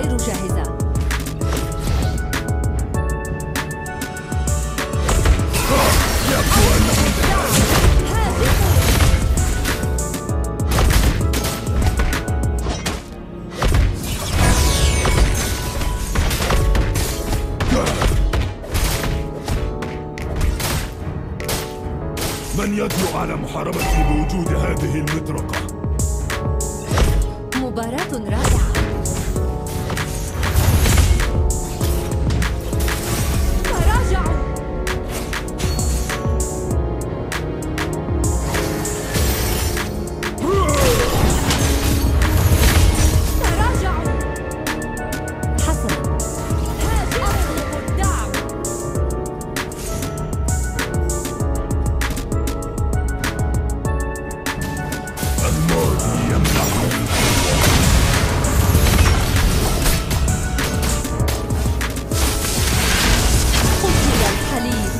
غير جاهزة. من يدلو على محاربتي بوجود هذه المطرقة؟ مباراة رائعة. تراجعوا. تراجعوا. حسنا. أطلب الدعم. الماضي يمنحني قتل الحليف.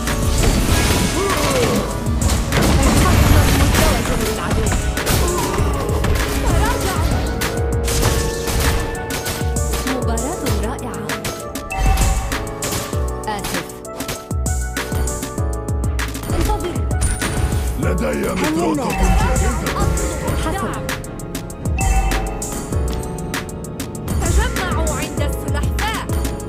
الحصن المزدوج للعدو. تراجعوا. مباراة رائعة. آسف. انتظروا. لدي مطرقة جاهزة. حسنا. تجمعوا عند السلحفاة.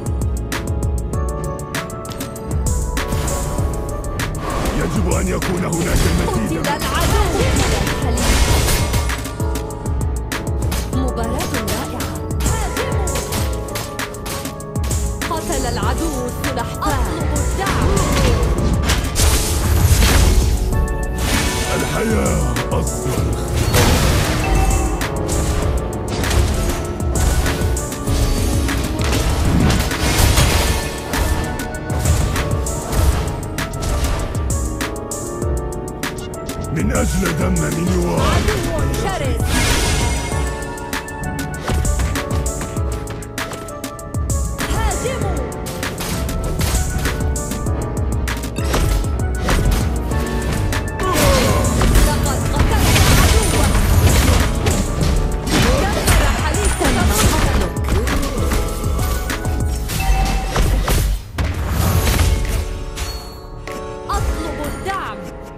يجب أن يكون هناك قتل النتيجة. العدو. قتل الحليف. مباراة رائعة. هاجموا. قتل العدو السلحفاة. أطلب الدعم. الحياة الصرخ. من أجل دم من يواري. عدو شرس. هاجموا. لقد قتلت عدوا. دمر حليف قتلك. أطلب الدعم.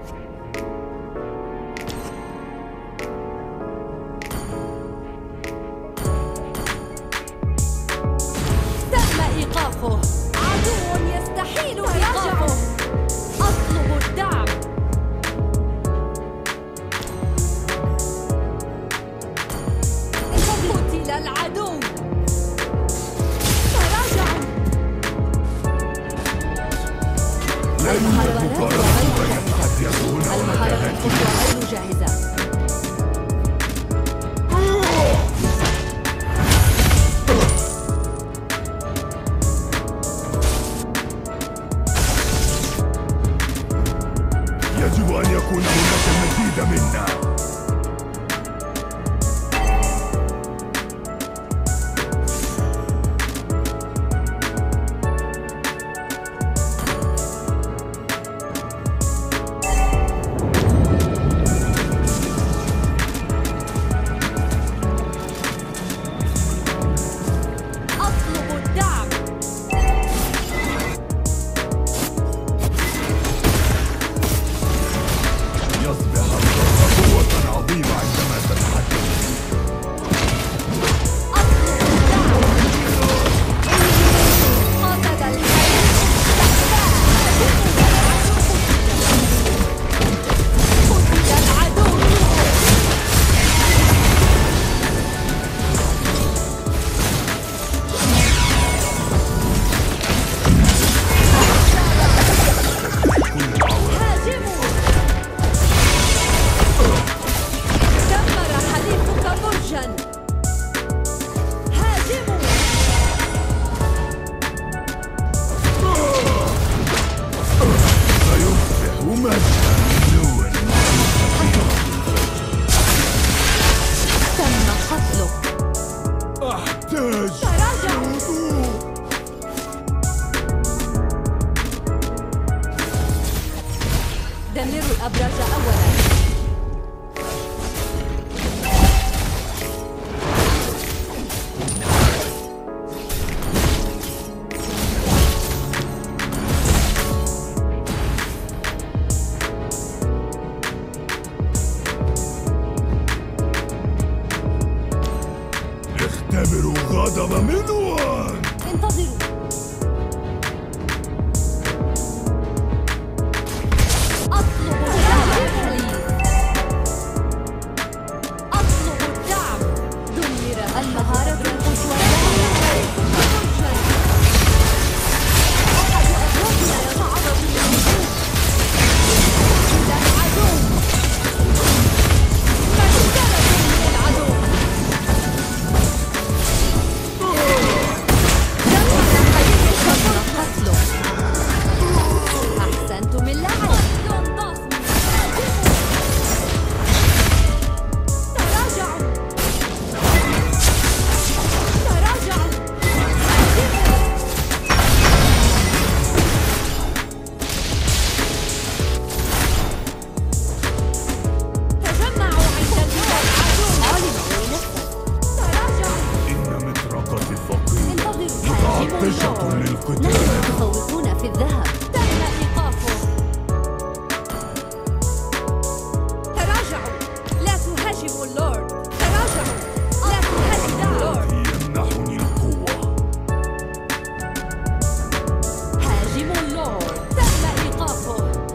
تم إيقافه. عدو يستحيل إيقافه. أطلب الدعم. قتل العدو. تراجعوا. لا يوجد مقارنة بين التحديات هنا المحاربة ومتاهات. غير جاهزة. طشة اللورد. للقتال. نحن متفوقون في الذهب. تم إيقافه. تراجعوا. لا تهاجموا اللورد. تراجعوا. لا تهاجموا اللورد. يمنحني القوة. هاجموا اللورد. تم إيقافه.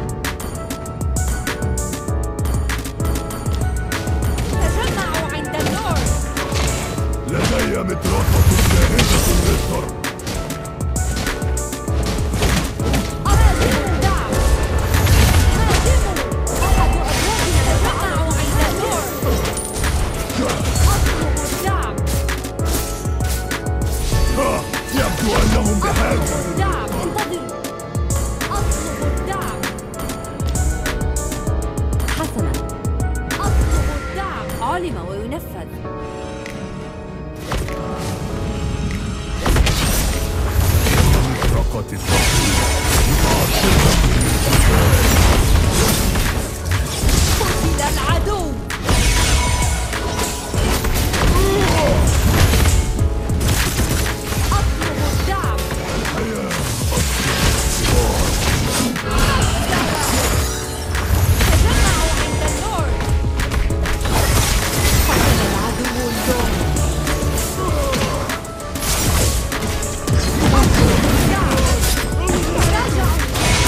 تجمعوا عند اللورد. لدي مطرقة جاهزة للضرب. هاجموا الدعم. هاجموا. أحد أبوابنا تجمعوا عند اللورد. أطلبوا الدعم. يبدو أنهم بحاجة. أطلبوا الدعم. انتظروا. أطلبوا الدعم. حسنا. أطلبوا الدعم. علم وينفذ. مطرقة التقليد متعصبة للقتال. قتل العدو. أطلب الدعم. الحياة تجمعوا عند اللورد. قتل العدو اللورد. أطلب الدعم. تراجعوا.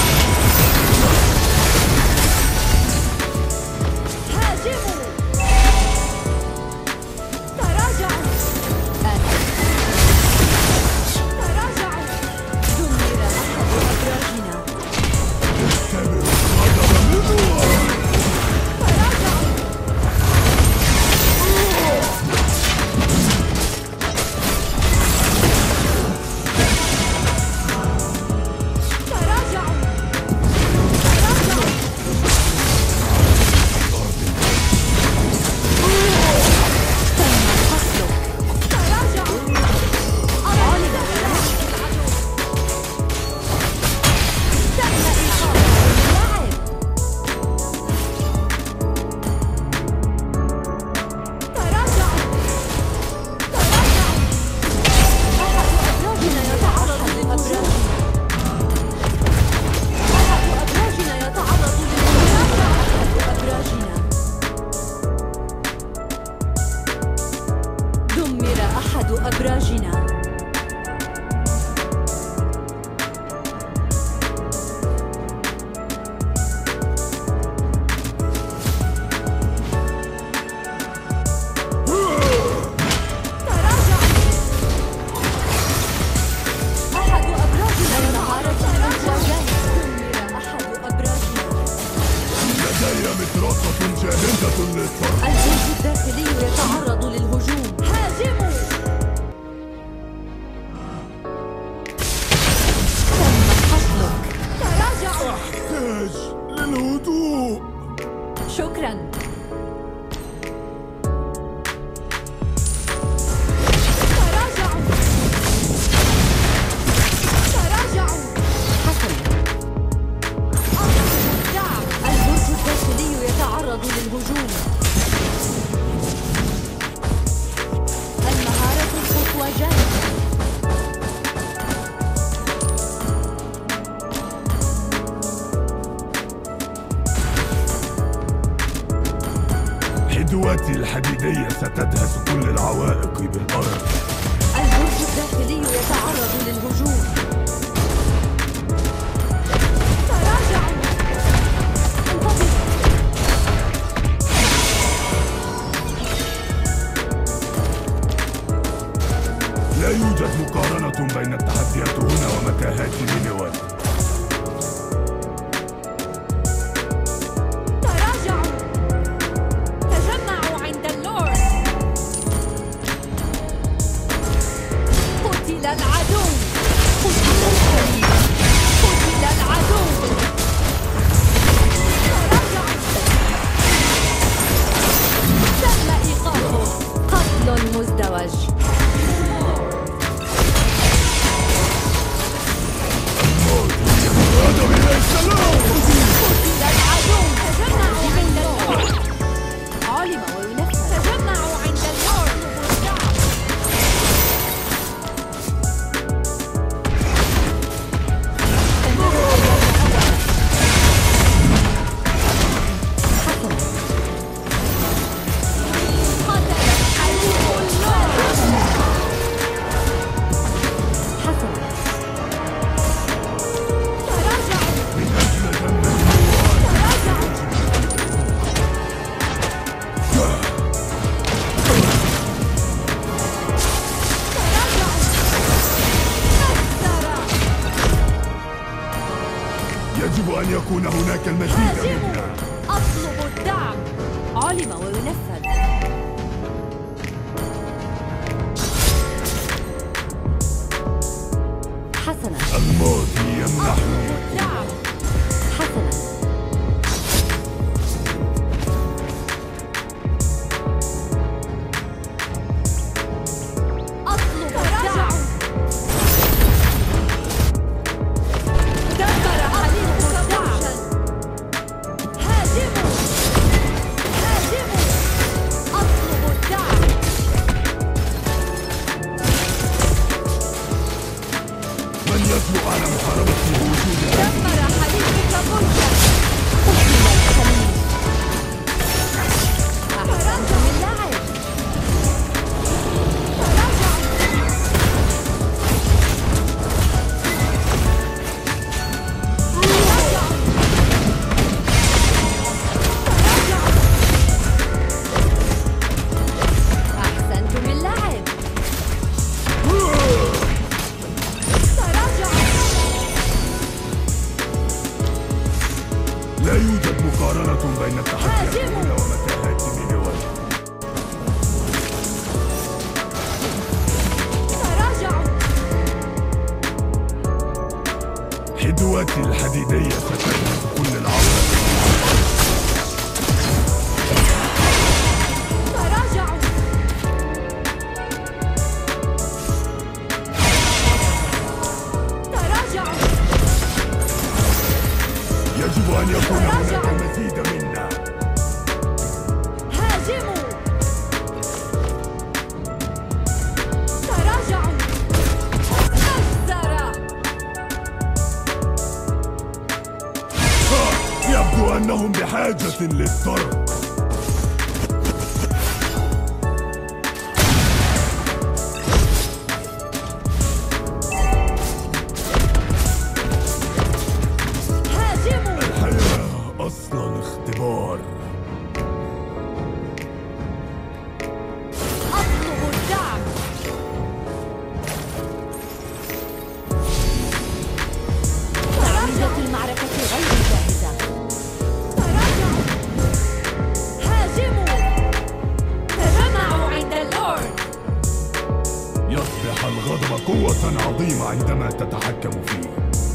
هاجموا. تراجعوا. تراجعوا. دمر أحد أبراجنا. تختبر القدر منها. تراجعوا. تراجعوا. تراجعوا. تم قتله. تراجعوا. علم بنشط العدو. تم إيقاف اللاعب. تراجعوا. تراجعوا. أحد أبراجنا يتعرض للهجوم. أحد أبراجنا يتعرض للهجوم. أحد أبراجنا. دمر أحد أبراجنا. تراجعوا. أحد أبراجنا يتعرض للهجوم. دمر أحد أبراجنا. لدي مطرقة جاهزة للضرب. الجيش الداخلي يتعرض للهجوم. هاجموا. تم قتلك. تراجعوا. أحتاج للهدوء. شكرا. تراجعوا. تراجعوا. حسنا. أطلبوا الدعم. البرج الداخلي يتعرض للهجوم. المهارة القصوى جاهزة. حدوتي الحديدية ستدهس كل العوائق بالأرض. البرج الداخلي يتعرض للهجوم. تراجعوا. انتظروا. لا يوجد مقارنة بين التحديات هنا ومتاهات نينوى. تراجعوا. تجمعوا عند اللورد. قتل العدو. قتل الكريم. قتل العدو. تراجعوا. تم إيقافه. قتل مزدوج. هذا إلى السلام. قتل العدو. تجمعوا عند اللورد. علم وينفذ. تجمعوا عند اللورد. أن يكون هناك المزيد منا. أطلب الدعم. علم وينفذ. حسنا. الماضي يمنحني. أطلب الدعم. حسنا. من يطلب على محاربة وجود دمر حليفك ملكا. أكمل الحليف. أحسنت من لعب. أحسنت من لعب. لا يوجد مقارنة بين التحديات هنا ومتاهات مينيوال. حدواتي الحديدية ستنهب كل العالم. يجب أن يكون هناك المزيد منا. هاجموا. تراجعوا. أكثر. يبدو أنهم بحاجة للطرد. أصلاً اختبار. أطلب الدعم. تعويضة المعركة غير جاهزة. تراجعوا. هاجموا. تجمعوا عند اللورد. يصبح الغضب قوة عظيمة عندما تتحكم فيه.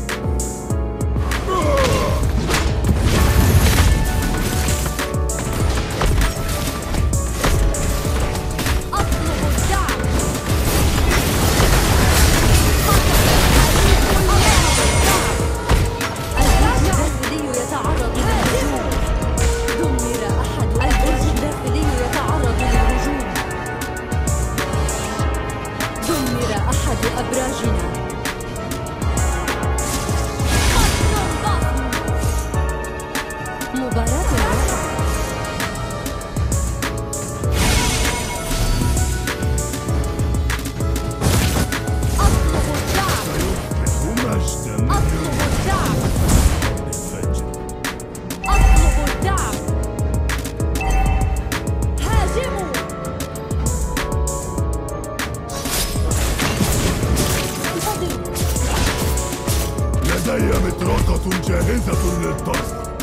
أحد أبراجنا. مباراة العصر. أطلب الدعم. سيصبح مجدا. أطلب الدعم. الفجر. أطلب الدعم. هاجموا. لدي مطرقة جاهزة للضرب.